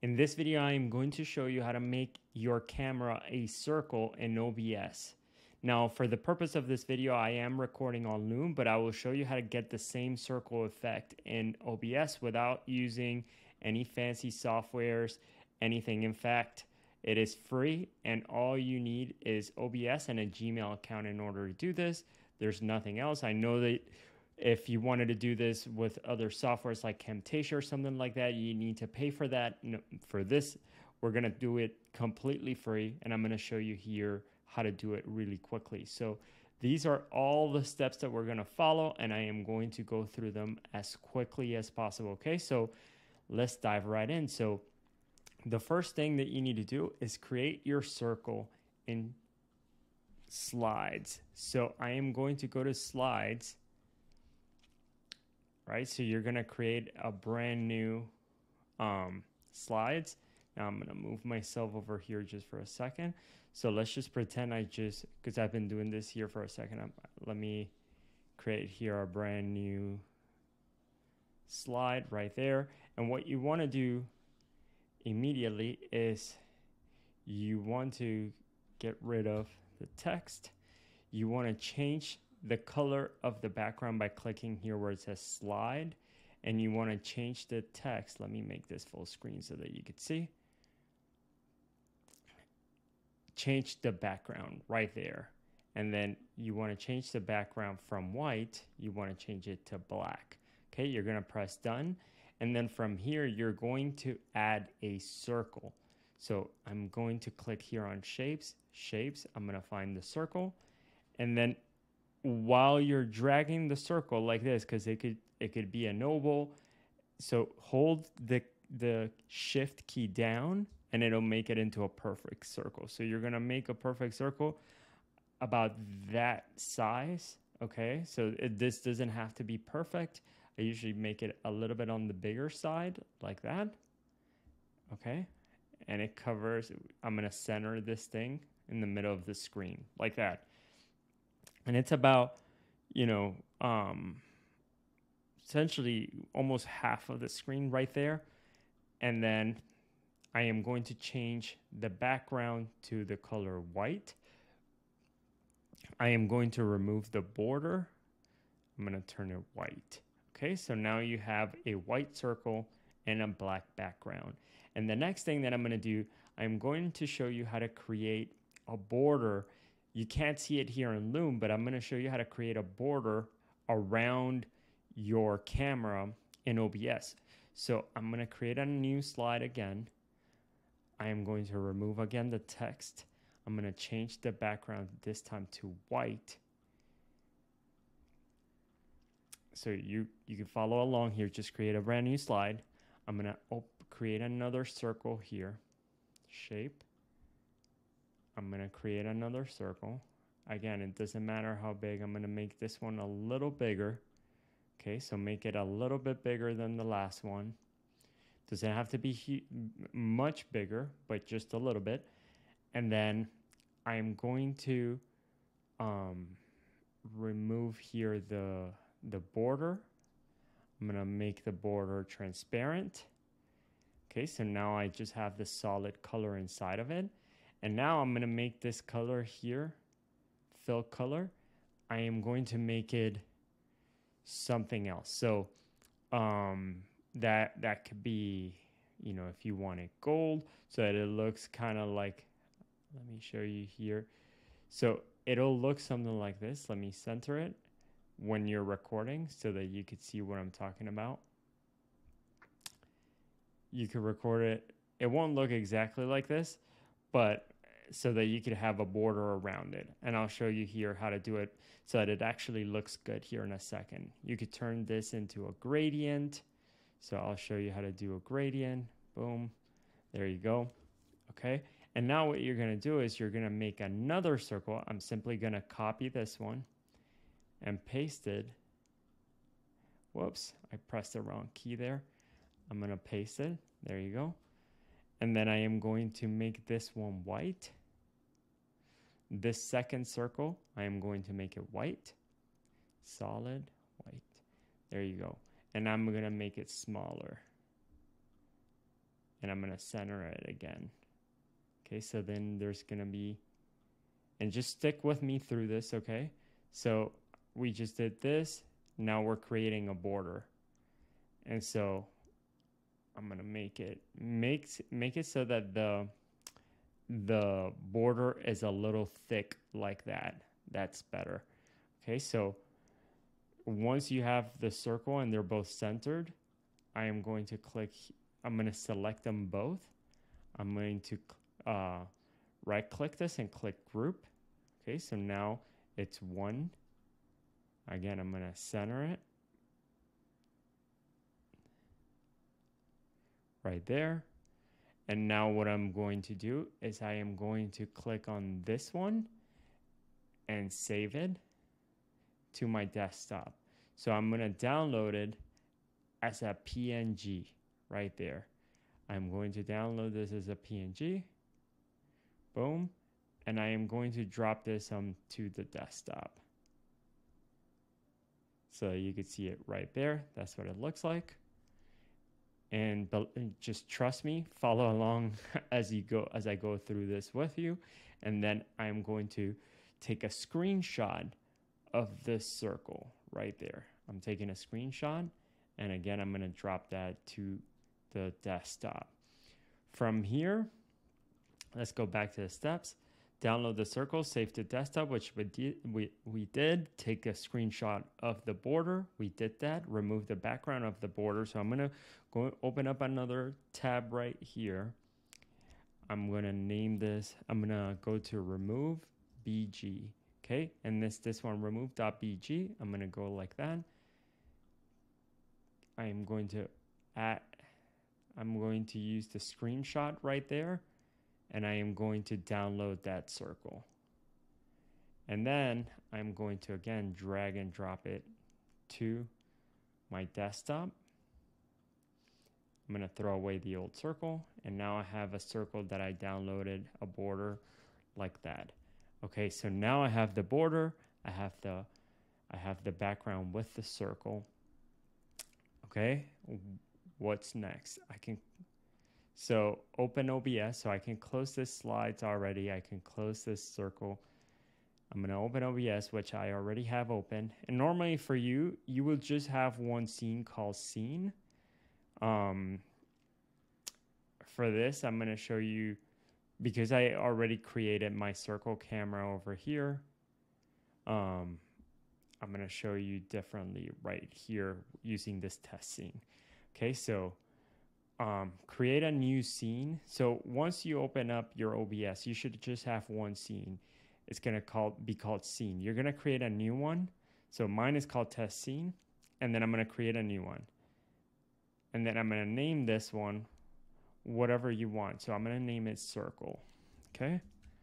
In this video, I am going to show you how to make your camera a circle in OBS. Now, for the purpose of this video, I am recording on Loom, but I will show you how to get the same circle effect in OBS without using any fancy softwares, anything. In fact, it is free, and all you need is OBS and a Gmail account in order to do this. There's nothing else. I know that if you wanted to do this with other softwares like Camtasia or something like that, you need to pay for that. No, for this, we're going to do it completely free, and I'm going to show you here how to do it really quickly. So these are all the steps that we're going to follow, and I am going to go through them as quickly as possible. Okay, so let's dive right in. So the first thing that you need to do is create your circle in Slides. So I am going to go to Slides. Right, so you're going to create a brand new slides. Now I'm going to move myself over here just for a second. So let's just pretend because I've been doing this here for a second. Let me create here a brand new slide right there. And what you want to do immediately is you want to get rid of the text. You want to change the color of the background by clicking here where it says slide, and you want to change the text. Let me make this full screen so that you can see. Change the background right there, and then you want to change the background from white, you want to change it to black. Okay, you're going to press done, and then from here you're going to add a circle. So I'm going to click here on shapes, I'm going to find the circle, and then while you're dragging the circle like this, because it could be an oval, so hold the shift key down and it'll make it into a perfect circle. So you're gonna make a perfect circle about that size. Okay, so this doesn't have to be perfect. I usually make it a little bit on the bigger side like that. Okay, and it covers, I'm gonna center this thing in the middle of the screen like that. And it's about, essentially almost half of the screen right there. And then I am going to change the background to the color white. I am going to remove the border. I'm going to turn it white. Okay, so now you have a white circle and a black background. And the next thing that I'm going to do, I'm going to show you how to create a border. You can't see it here in Loom, but I'm going to show you how to create a border around your camera in OBS. So I'm going to create a new slide again. I am going to remove again the text. I'm going to change the background this time to white. So you can follow along here. Just create a brand new slide. I'm going to create another circle here. Shape. I'm going to create another circle. Again, it doesn't matter how big. I'm going to make this one a little bigger. Okay, so make it a little bit bigger than the last one. Doesn't have to be much bigger, but just a little bit. And then I'm going to remove here the border. I'm going to make the border transparent. Okay, so now I just have the solid color inside of it. And now I'm going to make this color here, fill color. I am going to make it something else. So that could be, if you want it gold, so that it looks kind of like, let me show you here. So it'll look something like this. Let me center it when you're recording so that you could see what I'm talking about. You can record it. It won't look exactly like this, but so that you could have a border around it. And I'll show you here how to do it so that it actually looks good here in a second. You could turn this into a gradient. So I'll show you how to do a gradient. Boom. There you go. Okay. And now what you're going to do is you're going to make another circle. I'm simply going to copy this one and paste it. Whoops. I pressed the wrong key there. I'm going to paste it. There you go. And then I am going to make this one white. This second circle, I am going to make it white. Solid white. There you go. And I'm going to make it smaller. and I'm going to center it again. Okay, so then there's going to be, and just stick with me through this, okay? So we just did this. Now we're creating a border. And so I'm going to make it so that the border is a little thick like that. That's better. Okay, so once you have the circle and they're both centered, I am going to I'm going to select them both. I'm going to right click this and click group. Okay, so now it's one. Again, I'm going to center it right there. And now what I'm going to do is I am going to click on this one and save it to my desktop. So I'm going to download it as a PNG right there. I'm going to download this as a PNG. Boom. And I am going to drop this to the desktop. So you can see it right there. That's what it looks like. And just trust me, follow along as I go through this with you. And then I'm going to take a screenshot of this circle right there. I'm taking a screenshot, and again, I'm going to drop that to the desktop. From here, let's go back to the steps. Download the circle, save to desktop, which we did. Take a screenshot of the border. We did that. Remove the background of the border. So I'm going to go open up another tab right here. I'm going to name this. I'm going to go to remove BG. Okay, and this one, remove.bg. I'm going to go like that. I'm going to use the screenshot right there. And I am going to download that circle. And then I'm going to, again, drag and drop it to my desktop. I'm going to throw away the old circle. And now I have a circle that I downloaded, a border like that. Okay, so now I have the border. I have the background with the circle. Okay, what's next? So open OBS, so I can close this slides already. I can close this circle. I'm going to open OBS, which I already have open. And normally for you will just have one scene called scene. For this, I'm going to show you, because I already created my circle camera over here. I'm going to show you differently right here using this test scene. Okay, so create a new scene. So once you open up your OBS, you should just have one scene. It's going to be called scene. You're going to create a new one. So mine is called test scene. And then I'm going to create a new one. And then I'm going to name this one whatever you want. So I'm going to name it circle. Okay.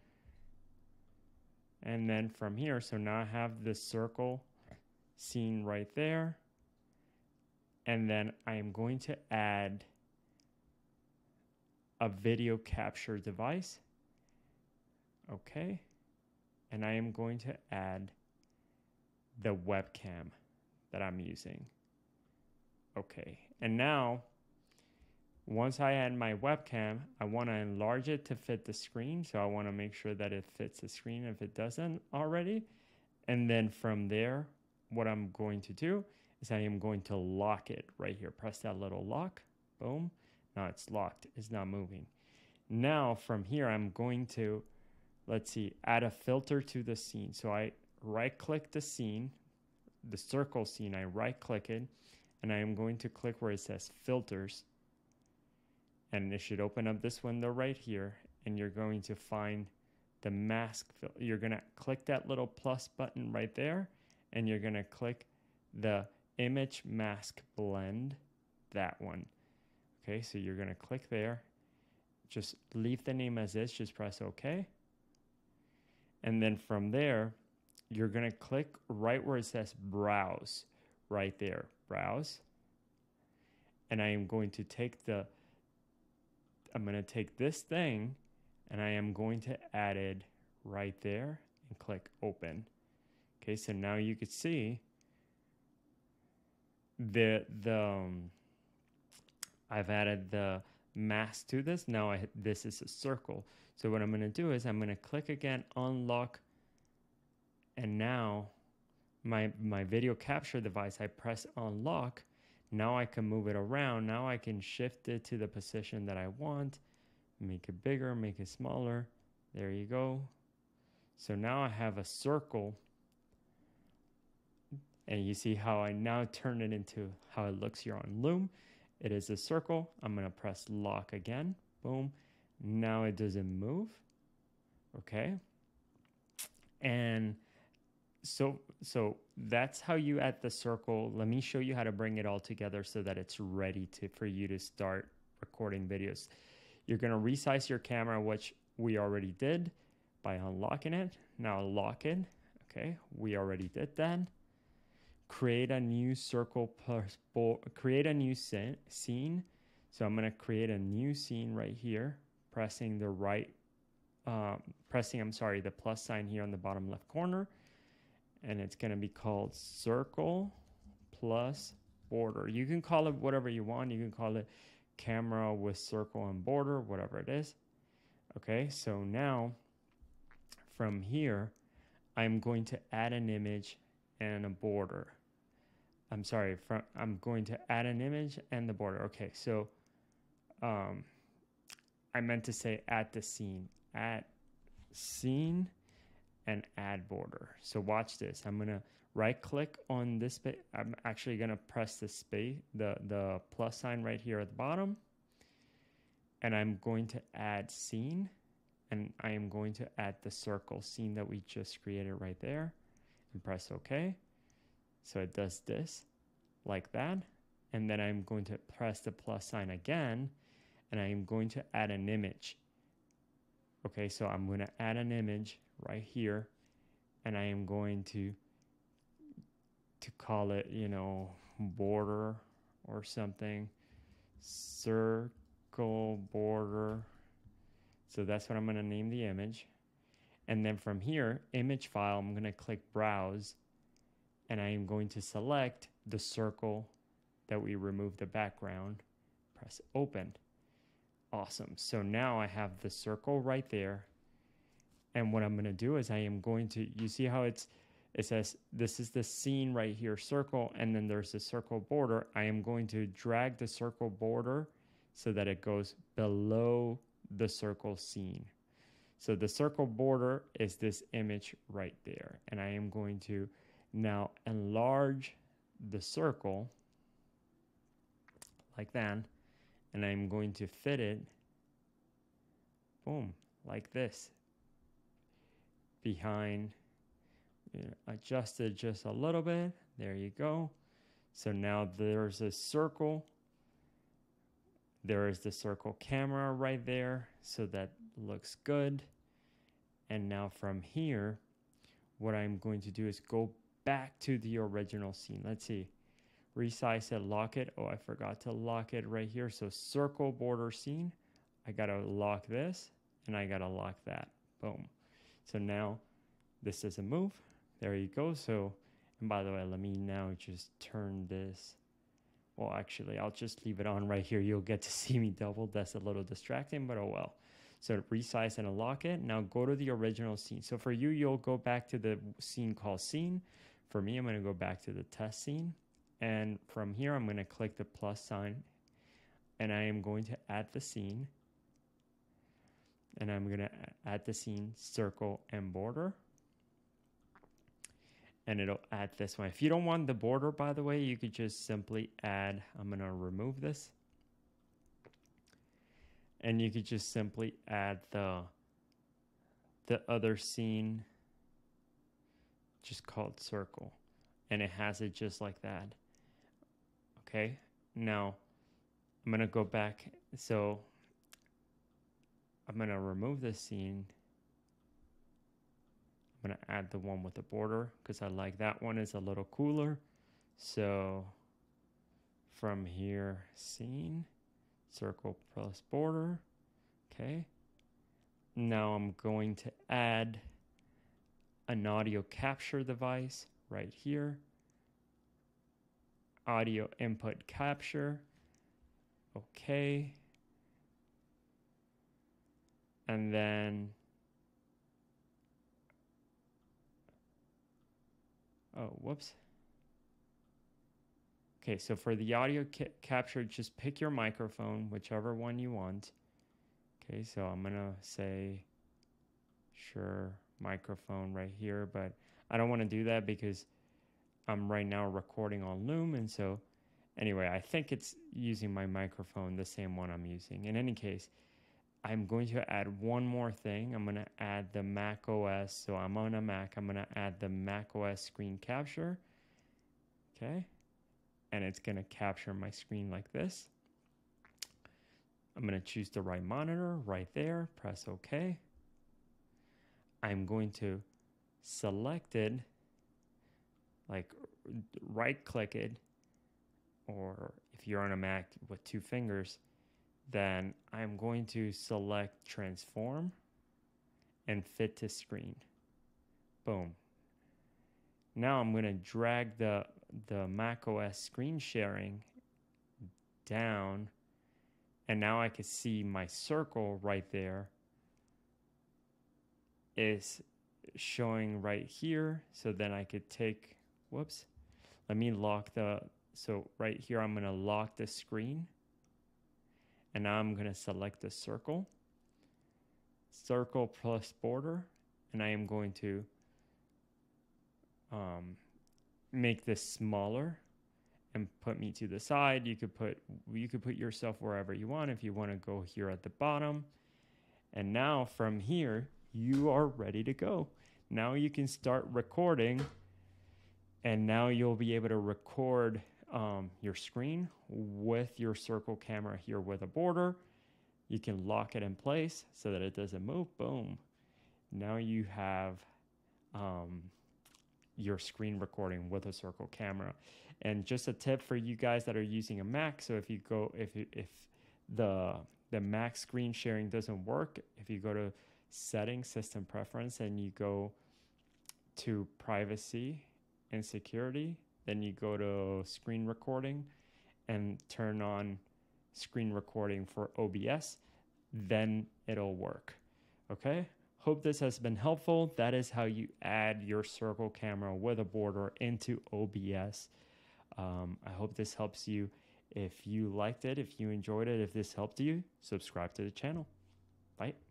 And then from here, so now I have the circle scene right there. And then I am going to add a video capture device. Okay. And I am going to add the webcam that I'm using. Okay. And now, once I add my webcam, I want to enlarge it to fit the screen. So I want to make sure that it fits the screen if it doesn't already. And then from there, what I'm going to do is I am going to lock it right here. Press that little lock. Boom. Now it's locked. It's not moving. Now from here, I'm going to, let's see, add a filter to the scene. So I right click the scene, the circle scene. I right click it, and I am going to click where it says filters. And it should open up this window right here. And you're going to find the mask. You're going to click that little plus button right there. And you're going to click the image mask blend, that one. Okay, so you're going to click there. Just leave the name as is. Just press OK. And then from there, you're going to click right where it says browse. Right there, browse. And I am going to take this thing, and I am going to add it right there and click open. Okay, so now you can see I've added the mask to this. Now this is a circle. So what I'm going to do is I'm going to click again, unlock, and now my video capture device, I press unlock. Now I can move it around. Now I can shift it to the position that I want, make it bigger, make it smaller. There you go. So now I have a circle, and you see how I now turn it into how it looks here on Loom. It is a circle. I'm going to press lock again. Boom. Now it doesn't move. Okay. And so that's how you add the circle. Let me show you how to bring it all together so that it's ready for you to start recording videos. You're going to resize your camera, which we already did by unlocking it. Now lock it. Okay. We already did that. Create a new circle plus create a new scene. So I'm going to create a new scene right here, pressing the the plus sign here on the bottom left corner. And it's going to be called circle plus border. You can call it whatever you want. You can call it camera with circle and border, whatever it is. Okay, so now from here, I'm going to add an image and a border. I'm sorry, I'm going to add an image and the border. Okay, so I meant to say add the scene. Add scene and add border. So watch this. I'm going to right click on this space. I'm actually going to press the space, the plus sign right here at the bottom. And I'm going to add scene. And I am going to add the circle scene that we just created right there. And press OK. So it does this like that. And then I'm going to press the plus sign again. And I am going to add an image. Okay, so I'm going to add an image right here. And I am going to call it, you know, border or something. Circle border. So that's what I'm going to name the image. And then from here, image file, I'm going to click browse. And I am going to select the circle that we removed the background. Press open. Awesome. So now I have the circle right there. And what I'm going to do is I am going to, you see how it says this is the scene right here, circle, and then there's the circle border. I am going to drag the circle border so that it goes below the circle scene. So the circle border is this image right there. And I am going to now enlarge the circle like that. And I'm going to fit it, boom, like this. Behind, adjust it just a little bit. There you go. So now there's a circle. There is the circle camera right there. So that looks good. And now from here, what I'm going to do is go back to the original scene. Let's see. Resize it, lock it. Oh, I forgot to lock it right here. So circle border scene. I got to lock this and I got to lock that. Boom. So now this doesn't move. There you go. So, and by the way, let me now just turn this. Well, actually, I'll just leave it on right here. You'll get to see me double. That's a little distracting, but oh well. So resize and unlock it. Now go to the original scene. So for you, you'll go back to the scene called scene. For me, I'm going to go back to the test scene. And from here, I'm going to click the plus sign. And I am going to add the scene. And I'm going to add the scene, circle, and border. And it'll add this one. If you don't want the border, by the way, you could just simply add, I'm going to remove this. And you could just simply add the other scene, just called circle. And it has it just like that. Okay, now I'm going to go back. So I'm going to remove this scene. I'm going to add the one with the border because I like that one. It's a little cooler. So from here, scene, circle plus border. Okay. Now I'm going to add an audio capture device right here. Audio input capture. Okay. And then, oh, whoops. Okay, so for the audio capture, just pick your microphone, whichever one you want. Okay, so I'm gonna say, sure, microphone right here, but I don't want to do that because I'm right now recording on Loom, and so anyway, I think it's using my microphone, the same one I'm using. In any case, I'm going to add one more thing. I'm going to add the Mac OS. So I'm on a Mac. I'm going to add the Mac OS screen capture. Okay. And it's going to capture my screen like this. I'm going to choose the right monitor right there. Press OK. I'm going to select it, like right click it, or if you're on a Mac with 2 fingers, then I'm going to select transform and fit to screen. Boom. Now I'm going to drag the Mac OS screen sharing down, and now I can see my circle right there is showing right here. So then I could take, whoops, let me lock so right here I'm going to lock the screen. And now I'm going to select the circle plus border, and I am going to make this smaller and put me to the side. You could put yourself wherever you want. If you want to go here at the bottom, and now from here you are ready to go. Now you can start recording, and now you'll be able to record your screen with your circle camera here with a border. You can lock it in place so that it doesn't move. Boom. Now you have your screen recording with a circle camera. And just a tip for you guys that are using a Mac. So if you go, if the Mac screen sharing doesn't work, if you go to settings, system preference, and you go to privacy and security, then you go to screen recording and turn on screen recording for OBS, then it'll work. Okay, hope this has been helpful. That is how you add your circle camera with a border into OBS. I hope this helps you. If you liked it, if you enjoyed it, if this helped you, subscribe to the channel. Bye.